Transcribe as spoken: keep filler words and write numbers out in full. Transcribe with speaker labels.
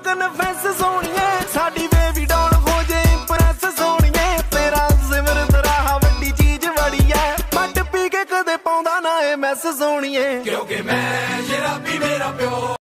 Speaker 1: Confess ਸੋਣੀਏ, ਸਾਡੀ baby ਡਾਲ ਹੋ ਜੇ ਇੰਪ੍ਰੈਸ ਸੋਣੀਏ। ਤੇਰਾ ਸਿਮਰਤ ਰਾਹ ਵੱਡੀ ਚੀਜ਼ ਬੜੀ ਐ, ਮੱਟ ਪੀ ਕੇ ਕਦੇ ਪਾਉਂਦਾ ਨਾ ਇਹ ਮੈਸ ਸੋਣੀਏ।
Speaker 2: ਕਿਉਂਕਿ ਮੈਂ ਸ਼ਰਾਬੀ ਮੇਰਾ ਪਿਓ